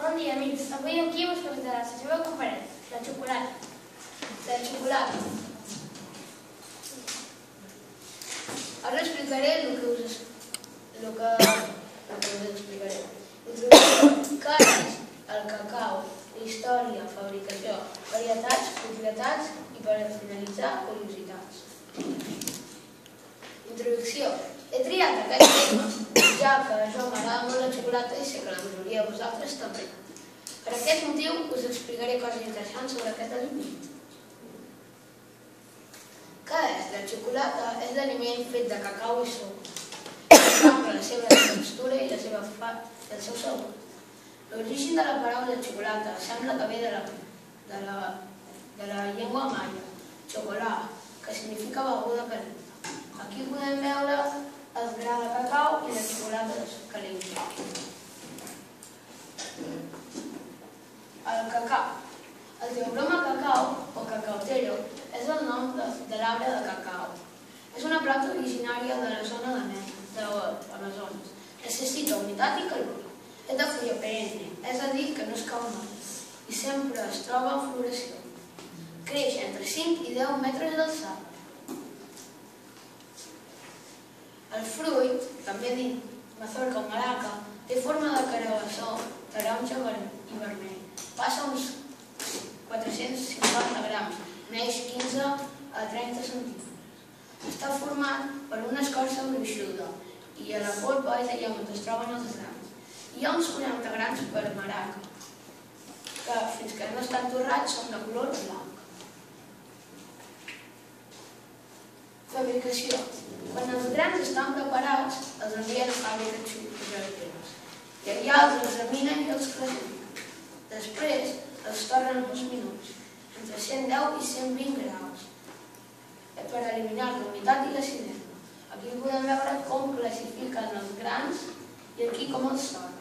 Bon dia, amics. Avui aquí us presentarà la seva conferència, la xocolata. La xocolata. Ara explicaré el que us explicaré. Què és el cacau, història, fabricació, varietats, propietats i, per finalitzar, curiositats. Introducció. He triat aquest tema, ja que a jo m'agrada molt la xocolata i sé que la majoria de vosaltres també. Per aquest motiu us explicaré coses interessants sobre aquest aliment. Què és? La xocolata és l'aliment fet de cacau i sucre. Canvia la seva textura i el seu sabor. L'origen de la paraula xocolata sembla que ve de la llengua maia, chocolà, que significa beguda calenta. Aquí podem veure el gra de cacau i la xocolata calenta. El cacau. El teobroma cacau, o cacautero, és el nom de l'arbre de cacau. És una planta originària de la zona d'Amazones. Necessita humitat i calor. És de fulla perenne, és a dir, que no es cau mai, i sempre es troba en floració. Creix entre 5 i 10 metres d'alçada. El fruit, també dit mazorca o maraca, té forma de carabassó, taronja i vermell. Passa uns 450 grams, neix 15 a 30 centímetres. Està format per una escorça gruixuda i a la polpa és allà on es troben els grans. Hi ha uns 40 grams per maraca, que fins que no estan torrats són de color blanc. Fabricació. Quan els grans estan preparats, els envien a fàbriques xocolateres. I allà els examinen i els classifiquen. Després els torren uns minuts, entre 110 i 120 graus, per eliminar la humitat i l'acidesa. Aquí podem veure com classifiquen els grans i aquí com els torren.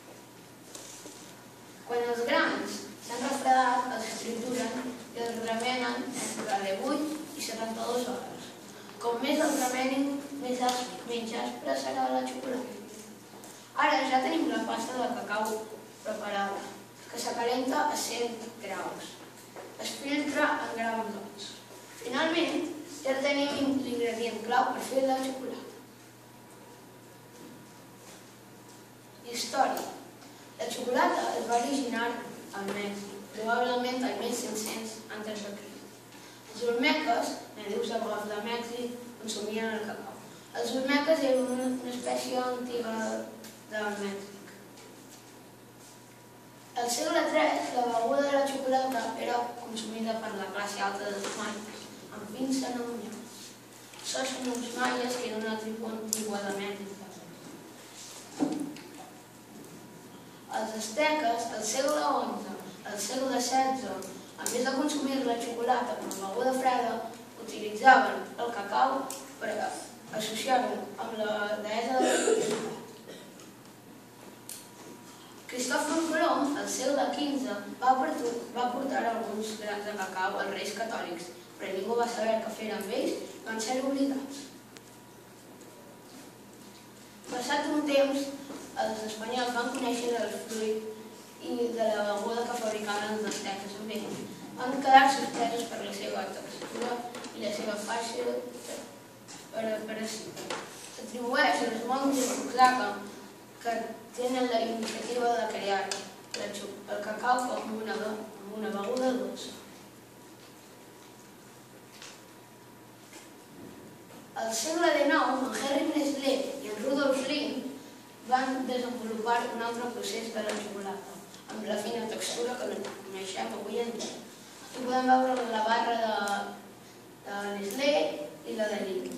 Quan els grans s'han refredat, els trituren i els remenen entre 18 i 72 hores. Com més els remenin, menys aspra serà la xocolata. Ara ja tenim la pasta de cacau preparada, que s'acalenta a 100 graus. Es filtra en grams d'ons. Finalment, ja tenim l'ingredient clau per fer la xocolata. Història. La xocolata es va originar al Mèxic, probablement al 1500 a.C. Els olmeques, nadius de Mèxic, consumien el cacau. Els olmeques eren una espècie antiga del Mèxic. Al segle III, la beguda de la xocolata era consumida per la classe alta dels maies, amb fins cerimonials. Són uns maies que eren una tribu antigua de Mèxic. Els asteques, al segle XI, al segle XVI, a més de consumir la xocolata com a beguda freda, utilitzaven el cacau per associar-lo amb la deessa de la fertilitat. Cristòfor Colom, al segle XV, va portar alguns grans de cacau als reis catòlics, però ningú va saber què fer amb ells i van ser oblidats. Passat un temps, els espanyols van conèixer el fruit i de la beguda que fabricaven els asteques amb ells. Van quedar sorpresos per la seva textura i la seva fàcil preparació. S'atribueix als monjos de Cuxaca que tenen la iniciativa de crear el cacau com una beguda dolça. Al segle XIX, en Henry Nestlé i en Rudolf Lindt van desenvolupar un altre procés de la xocolata, amb la fina textura que coneixem avui en dia. Aquí podem veure la barra de Nestlé i la de Lindt.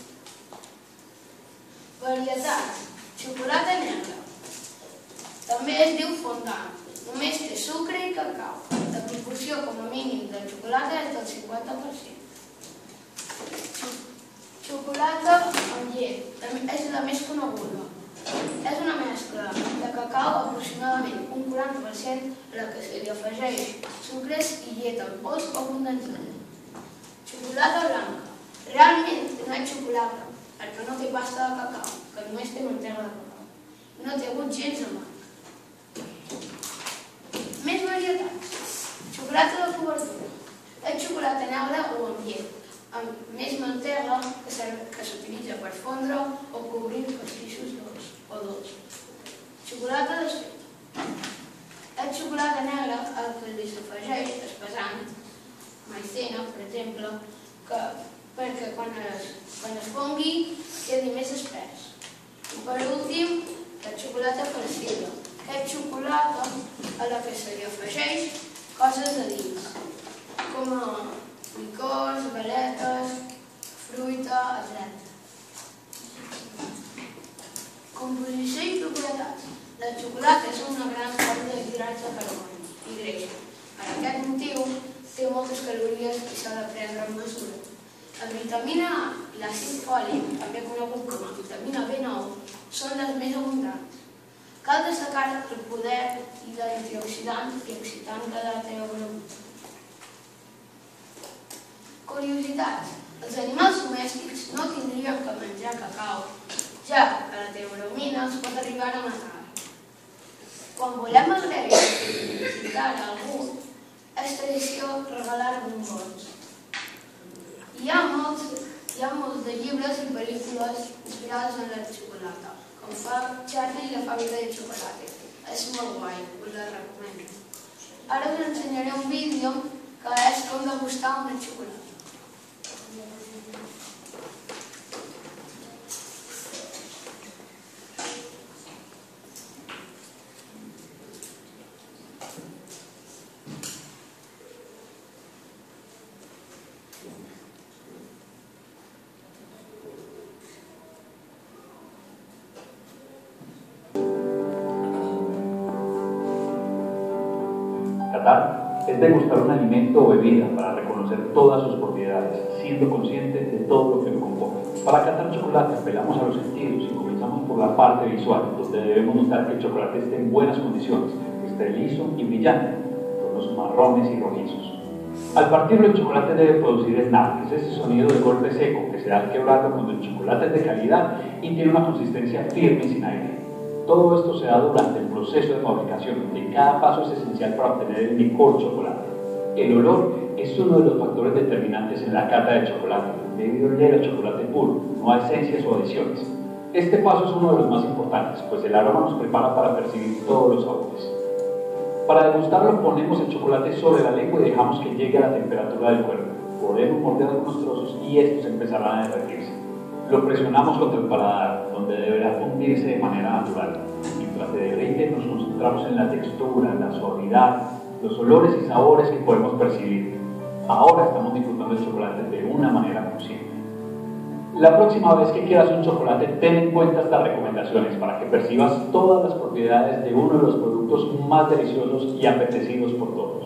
Varietats. Xocolata negra. També es diu fondant. Només té sucre i cacau. La proporció com a mínim de xocolata és del 50%. Xocolata amb llet. És la més coneguda. És una mescla de cacau aproximadament un 40% a la que se li afegeix sucres i llet en pols o condensat. Xocolata blanca. Realment no és xocolata, perquè no té pasta de cacau, que només té mantega de cacau. No té gust gens amarg. Xocolata de cobertura. És xocolata negra o amb llet, amb més mantega que s'utilitza per fondre o cobrir pastissos dolços. Xocolata desfeta. És xocolata negra al que li s'afegeix espessant, maicena, per exemple, perquè quan es fongui quedi més espès. I per últim, la xocolata farcida. És xocolata a la que se li afegeix coses a dins, com licors, galetes, fruita, etc. Composició i propietats. La xocolata és una gran font d'hidrats de carboni i greix. Per aquest motiu, té moltes calories i s'ha de prendre amb mesura. La vitamina A i l'àcid fòlic, també conegut com a vitamina B9, són les més abundants. Cal destacar el poder d'antioxidant i excitant que la teobromina. Curiositats. Els animals domèstics no tindrien que menjar cacau, ja que la teobromina els pot arribar a matar. Quan volem agrair i felicitar a algú, és tradició regalar bombons. Hi ha molts de llibres i pel·lícules inspirades en la xocolata, com fa Charlie i la fàbrica de xocolata. És molt guai, us la recomano. Ara us ensenyaré un vídeo que és com degustar una xocolata. Catar es degustar un alimento o bebida para reconocer todas sus propiedades, siendo consciente de todo lo que lo compone. Para catar chocolate apelamos a los sentidos y comenzamos por la parte visual, donde debemos notar que el chocolate esté en buenas condiciones, que esté liso y brillante, tonos marrones y rojizos. Al partirlo, el chocolate debe producir snap, que es ese sonido de golpe seco que se da al quebrarlo cuando el chocolate es de calidad y tiene una consistencia firme y sin aire. Todo esto se da durante el proceso de fabricación, donde cada paso es esencial para obtener el mejor chocolate. El olor es uno de los factores determinantes en la cata de chocolate, debido al chocolate puro, no a esencias o adiciones. Este paso es uno de los más importantes, pues el aroma nos prepara para percibir todos los sabores. Para degustarlo ponemos el chocolate sobre la lengua y dejamos que llegue a la temperatura del cuerpo. Podemos morder algunos trozos y estos empezarán a derretirse. Lo presionamos contra el paladar, donde deberá fundirse de manera natural. Mientras se derrite, nos concentramos en la textura, la suavidad, los olores y sabores que podemos percibir. Ahora estamos disfrutando el chocolate de una manera consciente. La próxima vez que quieras un chocolate, ten en cuenta estas recomendaciones para que percibas todas las propiedades de uno de los productos más deliciosos y apetecidos por todos.